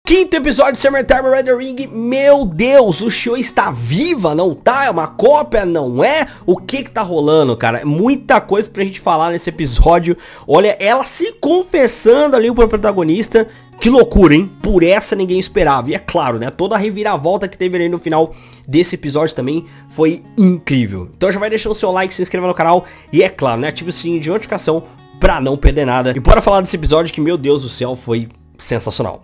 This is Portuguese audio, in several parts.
Quinto episódio de Summertime Red Ring. Meu Deus, o show está viva, não tá? É uma cópia, não é? O que tá rolando, cara? Muita coisa pra gente falar nesse episódio. Olha, ela se confessando ali pro protagonista. Que loucura, hein? Por essa ninguém esperava. E é claro, né? Toda a reviravolta que teve ali no final desse episódio também foi incrível. Então já vai deixando o seu like, se inscreva no canal. E é claro, né? Ative o sininho de notificação pra não perder nada. E bora falar desse episódio que, meu Deus do céu, foi sensacional.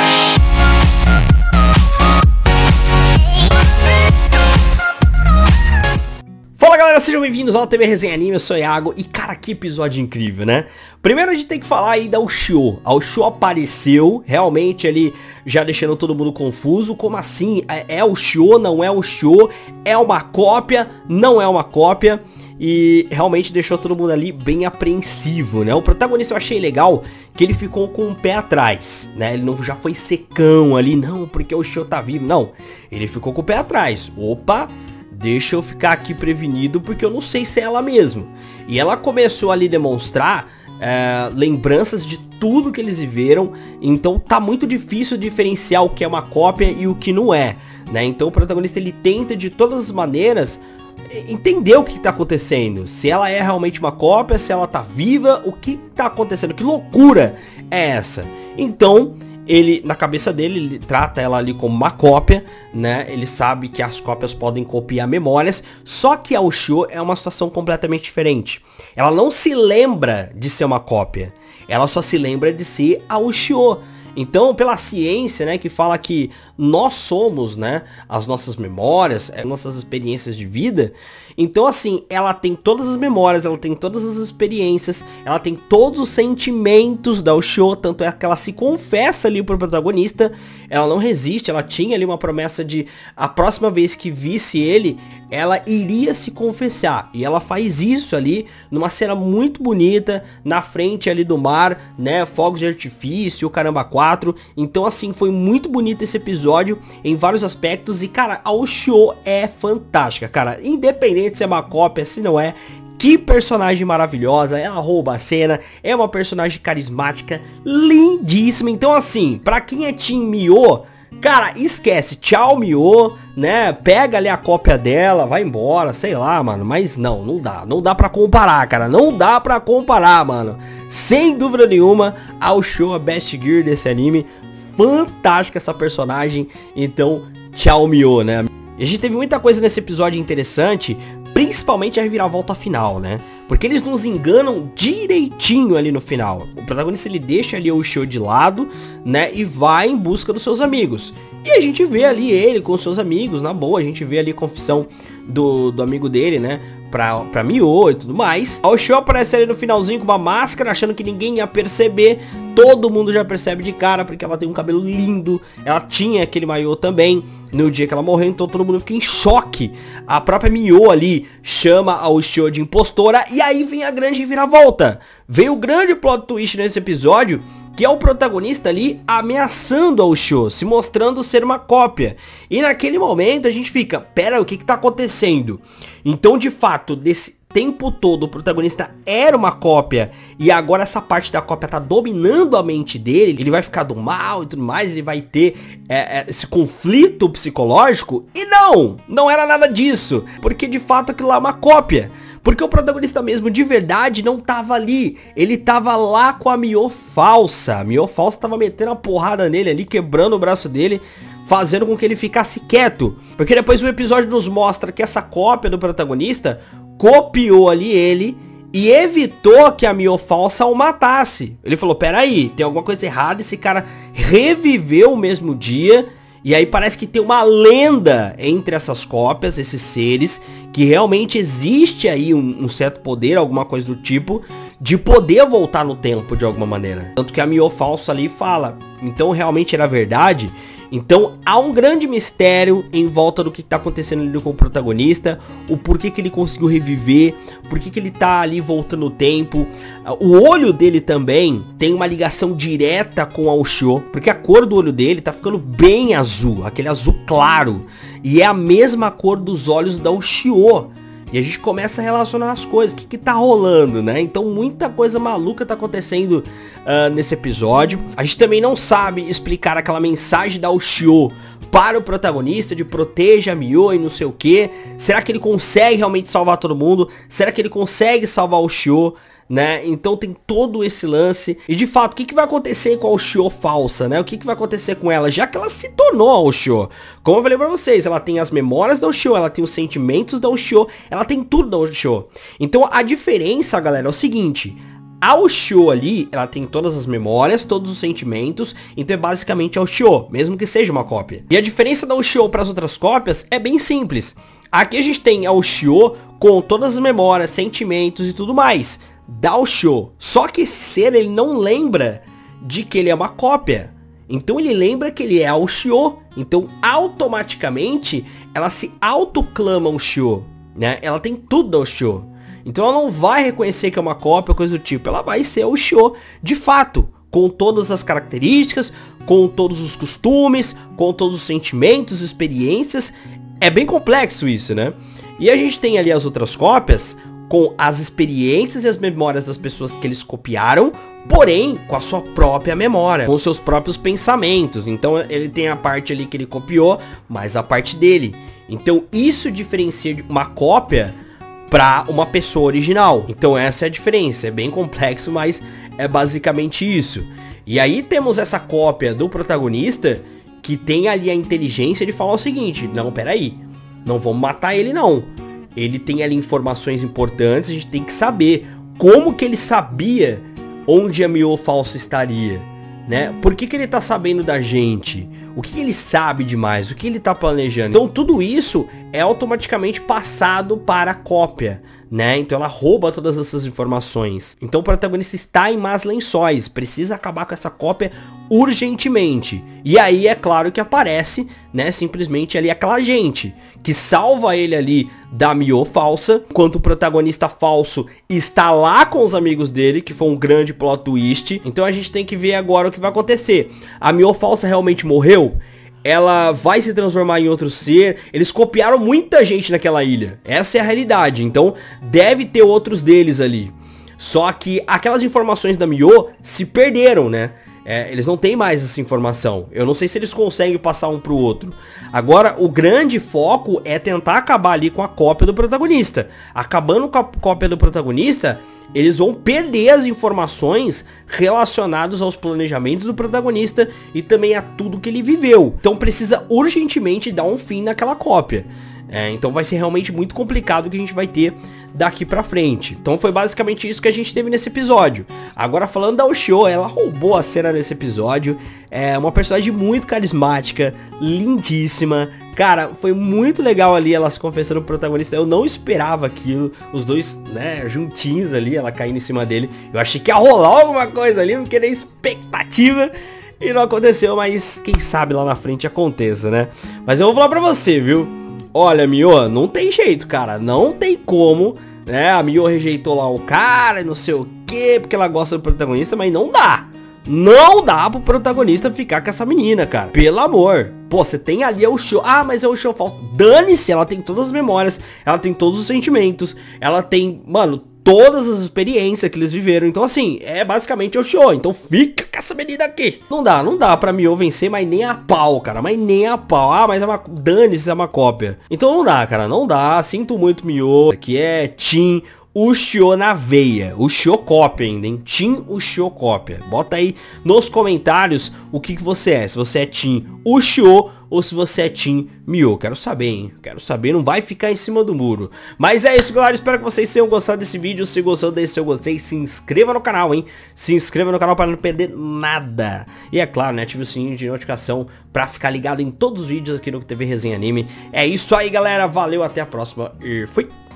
Fala galera, sejam bem-vindos ao TV Resenha Anime, eu sou o Iago. E cara, que episódio incrível, né? Primeiro a gente tem que falar aí da Ushio. A Ushio apareceu, realmente ali já deixando todo mundo confuso. Como assim? É Ushio, não é Ushio? É uma cópia, não é uma cópia? E realmente deixou todo mundo ali bem apreensivo, né? O protagonista eu achei legal que ele ficou com o pé atrás, né? Ele não já foi secão ali, não, porque o Ushio tá vivo. Não, ele ficou com o pé atrás. Opa, deixa eu ficar aqui prevenido porque eu não sei se é ela mesmo. E ela começou ali a demonstrar lembranças de tudo que eles viveram. Então tá muito difícil diferenciar o que é uma cópia e o que não é, né? Então o protagonista ele tenta de todas as maneiras entender o que tá acontecendo. Se ela é realmente uma cópia, se ela tá viva, o que tá acontecendo, que loucura é essa? Então ele, na cabeça dele, ele trata ela ali como uma cópia, né? Ele sabe que as cópias podem copiar memórias, só que a Ushio é uma situação completamente diferente. Ela não se lembra de ser uma cópia, ela só se lembra de ser a Ushio. Então, pela ciência, né, que fala que nós somos, né, as nossas memórias, as nossas experiências de vida. Então, assim, ela tem todas as memórias, ela tem todas as experiências, ela tem todos os sentimentos da Ushio, tanto é que ela se confessa ali pro protagonista, ela não resiste, ela tinha ali uma promessa de a próxima vez que visse ele, ela iria se confessar. E ela faz isso ali numa cena muito bonita, na frente ali do mar, né, fogos de artifício, o caramba 4. Então assim, foi muito bonito esse episódio em vários aspectos. E cara, a Ushio é fantástica, cara, independente se é uma cópia, se não é. Que personagem maravilhosa, ela rouba a cena, é uma personagem carismática, lindíssima. Então assim, pra quem é Team Mio, cara, esquece, tchau Mio, né, pega ali a cópia dela, vai embora, sei lá, mano. Mas não dá pra comparar, cara, não dá pra comparar, mano. Sem dúvida nenhuma, a Ushio, a Best Gear desse anime, fantástica essa personagem. Então, tchau Mio, né. E a gente teve muita coisa nesse episódio interessante, principalmente a reviravolta final, né? Porque eles nos enganam direitinho ali no final. O protagonista ele deixa ali o Ushio de lado, né? E vai em busca dos seus amigos. E a gente vê ali ele com os seus amigos, na boa. A gente vê ali a confissão do amigo dele, né? Pra Mio e tudo mais. A Ushio aparece ali no finalzinho com uma máscara, achando que ninguém ia perceber. Todo mundo já percebe de cara, porque ela tem um cabelo lindo. Ela tinha aquele maiô também no dia que ela morreu, então todo mundo fica em choque. A própria Mio ali chama a Ushio de impostora. E aí vem a grande reviravolta. Vem o grande plot twist nesse episódio, que é o protagonista ali ameaçando a Ushio, se mostrando ser uma cópia. E naquele momento a gente fica, pera, o que tá acontecendo? Então de fato, desse tempo todo o protagonista era uma cópia, e agora essa parte da cópia tá dominando a mente dele. Ele vai ficar do mal e tudo mais, ele vai ter esse conflito psicológico. E não era nada disso, porque de fato aquilo lá é uma cópia. Porque o protagonista mesmo, de verdade, não tava ali. Ele tava lá com a Mio falsa. A Mio falsa tava metendo a porrada nele ali, quebrando o braço dele, fazendo com que ele ficasse quieto. Porque depois o episódio nos mostra que essa cópia do protagonista copiou ali ele e evitou que a Mio falsa o matasse. Ele falou, peraí, tem alguma coisa errada, esse cara reviveu o mesmo dia. E aí parece que tem uma lenda entre essas cópias, esses seres, que realmente existe aí um certo poder, alguma coisa do tipo, de poder voltar no tempo de alguma maneira. Tanto que a Mio falsa ali fala, então realmente era verdade. Então há um grande mistério em volta do que tá acontecendo ali com o protagonista, o porquê que ele conseguiu reviver, porquê que ele tá ali voltando o tempo. O olho dele também tem uma ligação direta com a Ushio, porque a cor do olho dele tá ficando bem azul, aquele azul claro, e é a mesma cor dos olhos da Ushio. E a gente começa a relacionar as coisas, o que tá rolando, né? Então muita coisa maluca tá acontecendo nesse episódio. A gente também não sabe explicar aquela mensagem da Ushio para o protagonista de proteja a Mio e não sei o que. Será que ele consegue realmente salvar todo mundo? Será que ele consegue salvar o Ushio? Né? Então tem todo esse lance. E de fato, o que vai acontecer com a Ushio falsa, né? O que vai acontecer com ela, já que ela se tornou a Ushio? Como eu falei pra vocês, ela tem as memórias da Ushio, ela tem os sentimentos da Ushio, ela tem tudo da Ushio. Então a diferença, galera, é o seguinte: a Ushio ali, ela tem todas as memórias, todos os sentimentos, então é basicamente a Ushio, mesmo que seja uma cópia. E a diferença da Ushio para as outras cópias é bem simples. Aqui a gente tem a Ushio com todas as memórias, sentimentos e tudo mais da Ushio. Só que esse ser, ele não lembra de que ele é uma cópia. Então ele lembra que ele é a Ushio. Então automaticamente ela se autoclama Ushio, né? Ela tem tudo da Ushio. Então ela não vai reconhecer que é uma cópia, coisa do tipo. Ela vai ser a Ushio de fato, com todas as características, com todos os costumes, com todos os sentimentos, experiências. É bem complexo isso, né? E a gente tem ali as outras cópias com as experiências e as memórias das pessoas que eles copiaram, porém com a sua própria memória, com os seus próprios pensamentos. Então ele tem a parte ali que ele copiou, mas a parte dele. Então isso diferencia de uma cópia para uma pessoa original. Então essa é a diferença. É bem complexo, mas é basicamente isso. E aí temos essa cópia do protagonista que tem ali a inteligência de falar o seguinte: não, peraí, não vamos matar ele não. Ele tem ali informações importantes, a gente tem que saber como que ele sabia onde a Mio falsa estaria, né? Por que ele tá sabendo da gente? O que ele sabe demais? O que ele tá planejando? Então tudo isso é automaticamente passado para a cópia, né? Então ela rouba todas essas informações. Então o protagonista está em más lençóis, precisa acabar com essa cópia urgentemente. E aí é claro que aparece, né, simplesmente ali aquela gente que salva ele ali da Mio falsa, enquanto o protagonista falso está lá com os amigos dele, que foi um grande plot twist. Então a gente tem que ver agora o que vai acontecer. A Mio falsa realmente morreu? Ela vai se transformar em outro ser? Eles copiaram muita gente naquela ilha, essa é a realidade. Então deve ter outros deles ali. Só que aquelas informações da Mio se perderam, né? Eles não têm mais essa informação. Eu não sei se eles conseguem passar um pro outro. Agora, o grande foco é tentar acabar ali com a cópia do protagonista. Acabando com a cópia do protagonista, eles vão perder as informações relacionadas aos planejamentos do protagonista e também a tudo que ele viveu. Então precisa urgentemente dar um fim naquela cópia. Então vai ser realmente muito complicado o que a gente vai ter daqui pra frente. Então foi basicamente isso que a gente teve nesse episódio. Agora falando da Ushio, ela roubou a cena nesse episódio. É uma personagem muito carismática, lindíssima. Cara, foi muito legal ali ela se confessando pro protagonista. Eu não esperava aquilo, os dois, né, juntinhos ali, ela caindo em cima dele. Eu achei que ia rolar alguma coisa ali, porque era expectativa. E não aconteceu, mas quem sabe lá na frente aconteça, né? Mas eu vou falar pra você, viu? Olha, Mio, não tem jeito, cara. Não tem como, né? A Mio rejeitou lá o cara, não sei o que, porque ela gosta do protagonista, mas não dá. Não dá pro protagonista ficar com essa menina, cara. Pelo amor. Pô, você tem ali a Ushio. Ah, mas é o Ushio falso. Dane-se, ela tem todas as memórias, ela tem todos os sentimentos, ela tem, mano, todas as experiências que eles viveram. Então assim, é basicamente o Ushio. Então fica com essa menina aqui. Não dá pra Mio vencer, mas nem a pau, cara. Mas nem a pau. Ah, mas é uma... Dane-se, é uma cópia. Então não dá, cara, não dá. Sinto muito, Mio. Aqui é Team Ushio na veia. Ushio cópia ainda, hein? Team Ushio cópia. Bota aí nos comentários o que você é. Se você é Team Ushio ou se você é Team Mio. Quero saber, hein? Quero saber, não vai ficar em cima do muro. Mas é isso, galera. Espero que vocês tenham gostado desse vídeo. Se gostou, deixe seu gostei. Se inscreva no canal, hein? Se inscreva no canal para não perder nada. E é claro, né? Ative o sininho de notificação para ficar ligado em todos os vídeos aqui no TV Resenha Anime. É isso aí, galera. Valeu, até a próxima e fui!